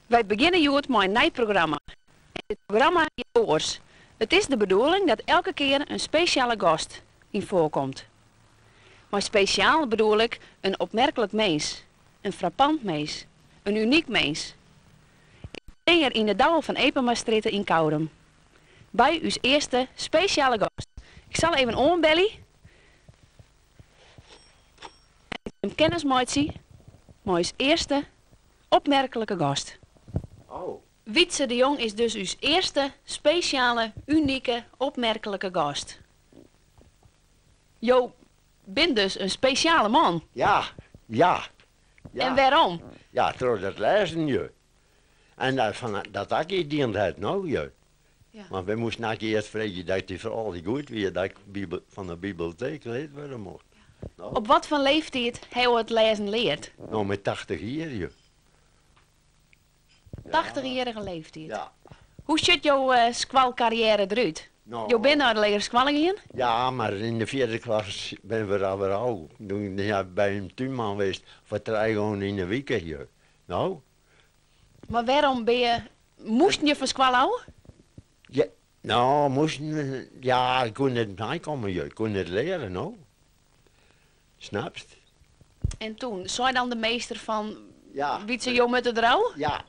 Wij beginnen hier met een nieuw programma. En dit programma is oors. Het is de bedoeling dat elke keer een speciale gast in voorkomt. Maar speciaal bedoel ik een opmerkelijk mens, een frappant mens, een uniek mens. Ik ben hier in de Douwel van Epemastritten in Koudem. Bij uw eerste speciale gast. Ik zal even ombellen. En hem kennis maatje, maar uw eerste opmerkelijke gast. Oh. Wietse de Jong is dus uw eerste speciale, unieke, opmerkelijke gast. Jo bent dus een speciale man. Ja. En waarom? Ja, door dat lezen je. En van dat had ik dient het nou je. Ja. Want we moesten nou eerst vragen dat die vooral goed weer dat ik van de bibliotheek leed worden mocht. Nou, Op wat voor leeftijd hij het lezen leert? nou met 80 jaar je. 80-jarige leeftijd. Ja. Hoe ziet jouw squalcarrière eruit? Nou, Je bent naar de leren squallen gegaan? ja, maar in de 4e klas ben we alweer oud. Toen bij een tuinman geweest voor 3 gewoon in de week hier. Nou, Maar waarom moest je van squallen? ja, nou moesten we, ja, ik kon het bijkomen, je kon het leren, nou. Snapst? En toen, zei dan de meester van, Ja. Wietse jou met de drouw? Ja.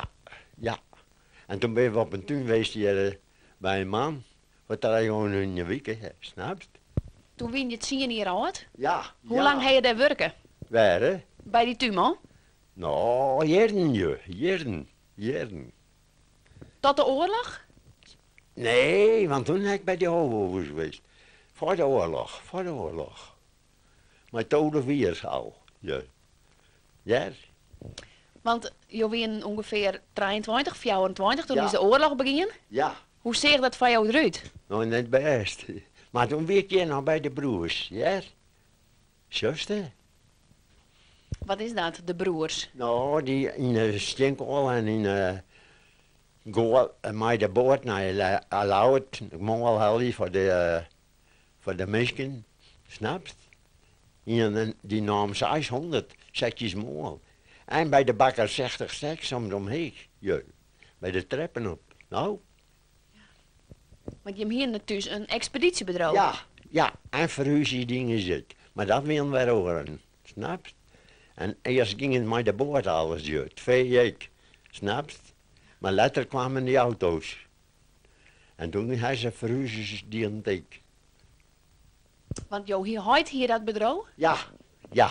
En toen ben we op een tuin geweest hier bij een man. Voor 3 gewoon in de week, snapst? Toen wien je het zien hier uit. Ja. Hoe lang heb je daar werken? Waar, hè? Bij die tuinman? Nou, jaren. Tot de oorlog? Nee, want toen heb ik bij de hoofdovers geweest. Voor de oorlog. Maar toen weer al, ja. Ja? Want je bent ongeveer 23, 24, toen Ja. is de oorlog begonnen. Ja. Hoe zegt dat van jou eruit? Nou, net best. Maar toen werk je nog bij de broers, ja? Zuster? Wat is dat, de broers? Nou, die in de steenkool en in goal met de boot naar Lauwert. Ik moet wel helpen voor de misken, snapst? Die nam 600 setjes mool. En bij de bakker 60 seks omheen, ja. Bij de treppen op. Nou? Want je hebt hier natuurlijk een expeditiebedrijf. Ja, en verhuizen dingen zit. Maar dat willen we horen, snapst? En eerst ging het met de boot alles uit, 2 weken, snapst? Maar later kwamen die auto's. En toen hij ze verhuizen die een dik. Want jou hier hoort hier dat bedrijf? Ja.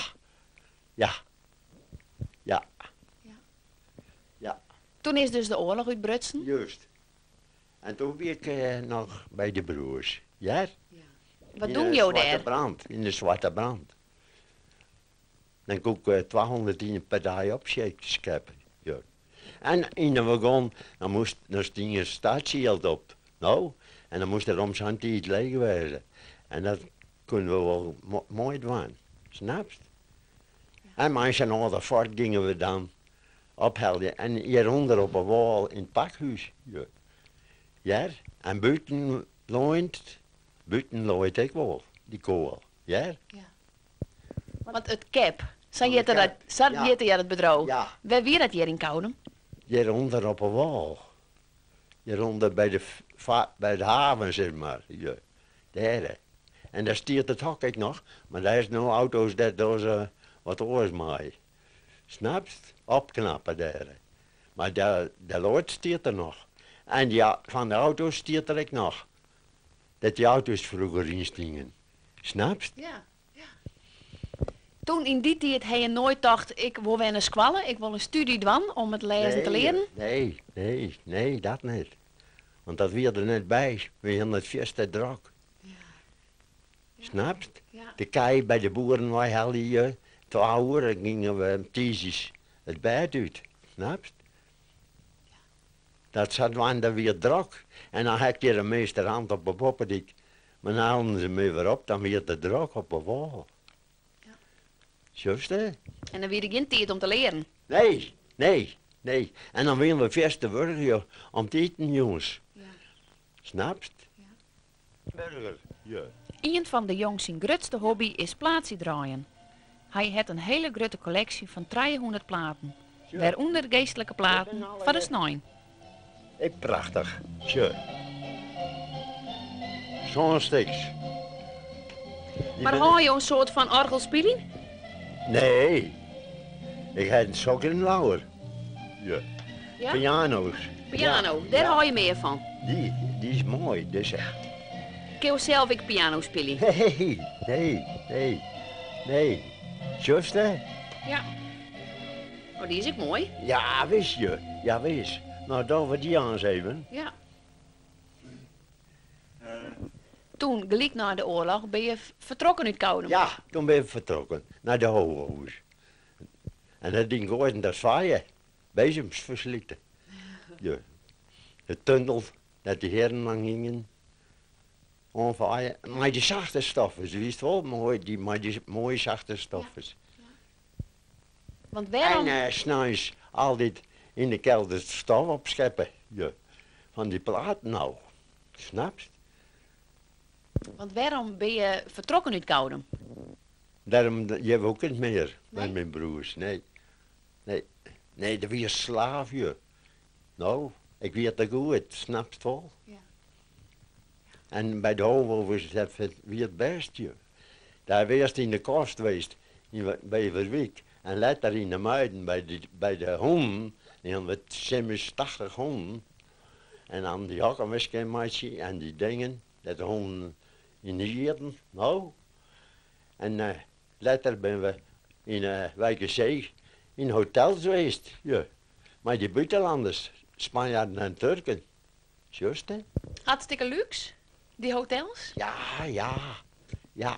Toen is dus de oorlog uitbrutsen. Juist. En toen werd ik nog bij de broers, ja? Wat doen jou daar? In de zwarte brand. Dan kon ik 210 per dag opschepen. Ja. En in de wagon, dan sting een staatshield op. Nou, en dan moest er om zijn tijd leeg wezen. En dat kunnen we wel mooi doen. Snapst? En mensen onder voort gingen we dan ophelden. En hieronder op een wal in het pakhuis. Ja. Ja, en buiten looit ik wel, die kool. Ja? Want het cap, zat je het bedrijf? Ja. Waar weer dat hier in Koudem? Hieronder op een wal. Hieronder bij de haven, zeg maar. Ja. Daar. En daar stiert het hok ik nog, maar daar is nou auto's dat door ze wat oors maaien. Snapst? Opknappen daar. Maar de lood stiert er nog. En ja, van de auto's stiert er ik nog. Dat die auto's vroeger instingen. Snapst? Ja. Toen in die tijd hij nooit dacht, ik wil weer een squallen, ik wil een studie doen om het lezen te leren? Nee, dat niet. Want dat weer er net bij. We hadden het eerste druk. Snapst? Ja. De kei bij de boeren, wij hadden je 2 uur gingen we thesis het bed uit. Snapst? Dat zat dan weer druk. En dan had je de meeste hand op een poppendik. Maar dan haalden ze me weer op, dan weer de druk op een wal. Ja. Juist hè? En dan weer geen tijd om te leren. Nee. En dan willen we vast de burger om te eten, jongens. Ja. Snapst? Ja. Burger, ja. Een van de jongens zijn grootste hobby is plaatsie draaien. Hij heeft een hele grote collectie van 300 platen. waaronder geestelijke platen van de snijn. Prachtig. Zo. Zo'n stiks. Maar hou je een soort van orgelspieling? Nee. Ik heb een sokken en lauwer. Ja. Ja? Piano's. Piano, Ja, daar ja. hou je meer van. Die is mooi. Dus echt. Kun je zelf ik piano spelen? Nee. Just hè? Ja. Oh, die is ook mooi. Ja, wist je. Ja, wist. Nou, dan we die aanzeven. Ja. Toen, gelijk na de oorlog, ben je vertrokken uit Koudem. Ja, toen ben ik vertrokken naar de Hooghuis. En dat ding gooien, dat zwaaien. Bezems verslitten. Ja. De tunnel, dat die heren lang gingen. Onvaaien. Maar die zachte stoffen, ze wist wel mooi, maar die mooie zachte stoffen. Want waarom, En s'nachts altijd in de kelder stof opscheppen. Ja. Van die platen nou. Snapst? want waarom ben je vertrokken uit Koudem? Daarom, je hebt ook niet meer Nee? met mijn broers, nee. Nee, dat was slaaf, je. Nou, ik weet dat goed, snapst wel. Ja. En bij de hoofdovers, dat wie het best, je. Daar was in de kost geweest, bij Verwijk. En later in de muiden, bij de honden. Die hadden we zimmers 80 honden. En dan die hakkenwiskenmaatje en die dingen, dat de honden in de jeten, nou. En later ben we in Wijkenzee in hotels geweest, ja. Maar die buitenlanders, Spanjaarden en Turken, juist hè. Hartstikke luxe, die hotels. Ja.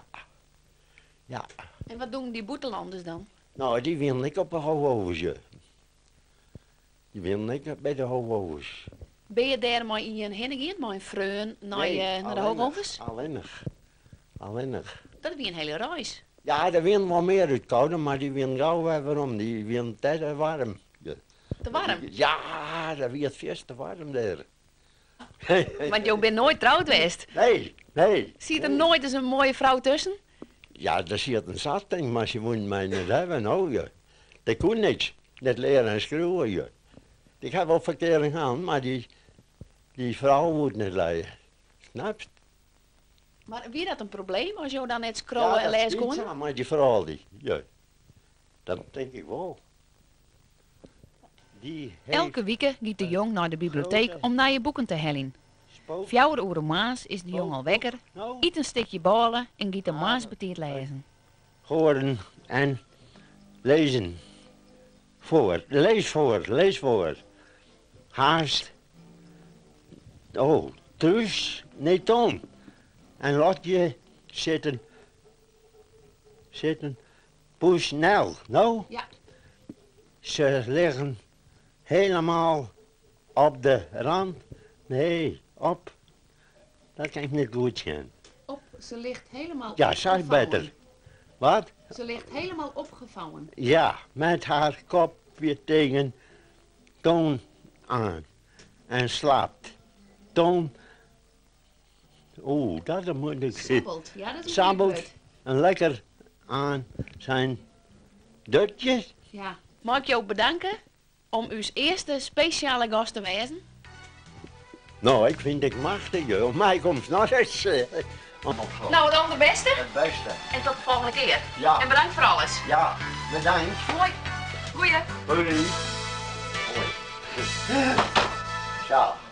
En wat doen die boetelanders dan? Nou, die wil ik op een hoofdje. Die wil ik bij de hoofdovers. Ben je daar maar in je heen gegaan, maar in Freun, naar de Hoogovens? Alleenig. Dat is een hele reis. Ja, er wil wel meer uitkouden, maar die wil gauw waarom. Die wil tijd warm. Ja. Te warm. Ja, dat wordt veel te warm daar. Want je bent nooit trouwd geweest. Nee. Zie je er nooit eens een mooie vrouw tussen? Ja, daar zit een zatting, maar ze moet mij niet hebben, nou ja. Dat kon niks. Net leren en schreeuwen, ja. Ik heb wel verkering aan, maar die vrouw moet niet leiden. Snapst? Maar wie dat een probleem als je dan net scrollen en lezen kon? Ja, maar die vrouw die, ja. Dat denk ik wel. Die heeft Elke week gaat de jong naar de bibliotheek om naar je boeken te hellen. 4 uur maas is de jong al wekker, nou, eet een stukje ballen en gaat de maas betiert lezen. horen en lezen. Lees voor. Haast. Oh, thuis, nee Tom. En laat je zitten, poes snel. Nou, Ja. ze liggen helemaal op de rand. Nee, op. Dat kan ik niet goed gaan. Ze ligt helemaal Ja, zeg beter. Wat? Ze ligt helemaal opgevouwen. Ja, met haar kop weer tegen Toon aan. En slaapt. Toon. Oeh, dat moet ik zien. Sabbelt, ja dat is een Sabbelt woord. en lekker aan zijn dutjes. Ja. Mag ik je ook bedanken om uw eerste speciale gast te wezen? Nou, ik vind het machtig, joh. Op mij komt nog eens. Nou, het allerbeste Het beste. en tot de volgende keer. Ja. En bedankt voor alles. Ja, bedankt. Mooi. Goeie. Hoi. Hoi. Ciao.